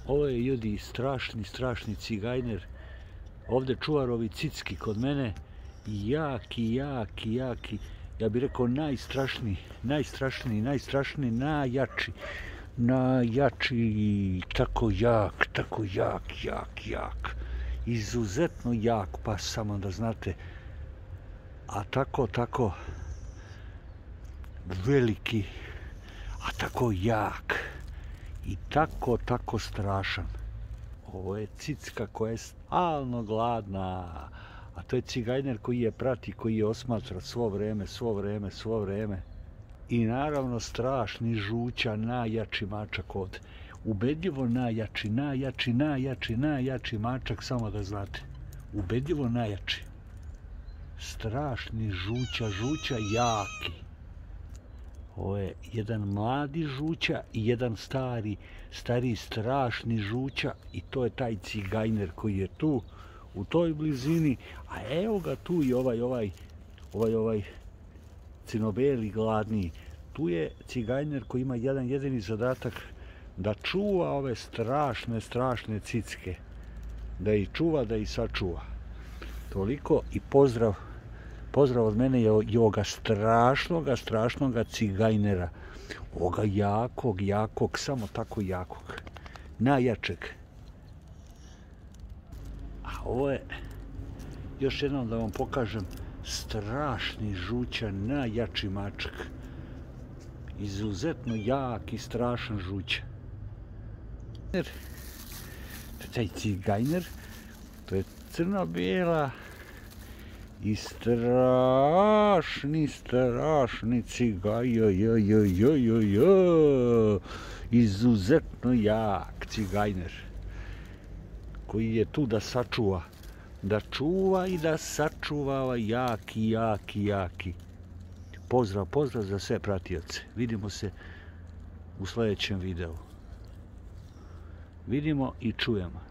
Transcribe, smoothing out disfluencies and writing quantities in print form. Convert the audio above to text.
Ovo je, ljudi, strašni cigajner. Ovdje čuvarovi cicki kod mene. Jaki. Ja bih rekao najstrašniji, najjači. Najjači, tako jak. Izuzetno jak, pa samo da znate. A tako veliki, a tako jak. I tako strašan. Ovo je cicka koja je stalno gladna. A to je cigajner koji je prati, koji je osmatra svo vreme. I naravno strašni žuća, najjači mačak ovdje. Ubedljivo najjači mačak, samo da znate. Ubedljivo najjači. Strašni žuća jaki. Ovo je jedan mladi žuća i jedan stari strašni žuća i to je taj cigajner koji je tu u toj blizini, a evo ga tu i ovaj cinobeli gladniji. Tu je cigajner koji ima jedan jedini zadatak da čuva ove strašne cicke. Da ih čuva, da ih sačuva. Toliko i pozdrav od mene je i ovoga strašnoga cigajnera. Ovoga jakog, samo tako jakog. Najjačeg. A ovo je, još jednom da vam pokažem, strašni žuća, najjači mačak. Izuzetno jak i strašan žuća. To je taj cigajner, to je crno-bijela i strašni izuzetno jak cigajner koji je tu da sačuva, da čuva i da sačuva jaki. Pozdrav za sve pratioce. Vidimo se u sljedećem videu. Vidimo i čujemo.